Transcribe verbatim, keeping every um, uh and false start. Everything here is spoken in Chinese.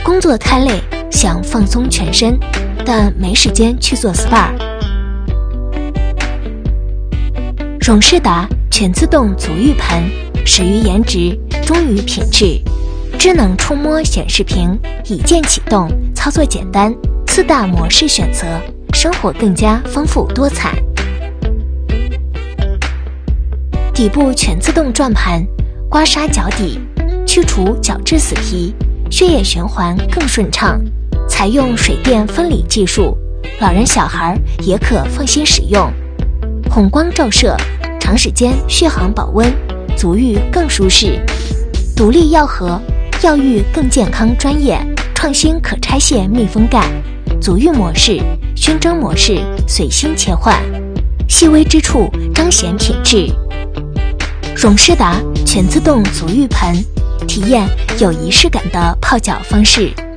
工作太累，想放松全身，但没时间去做 S P A。 荣仕达全自动足浴盆，始于颜值，忠于品质。智能触摸显示屏，一键启动，操作简单，四大模式选择，生活更加丰富多彩。底部全自动转盘，刮痧脚底，去除角质死皮，血液循环更顺畅。采用水电分离技术，老人小孩也可放心使用。红光照射，长时间续航保温，足浴更舒适。独立药盒，药浴更健康专业，创新可拆卸密封盖。足浴模式、熏蒸模式随心切换，细微之处彰显品质。荣仕达全自动足浴盆，体验有仪式感的泡脚方式。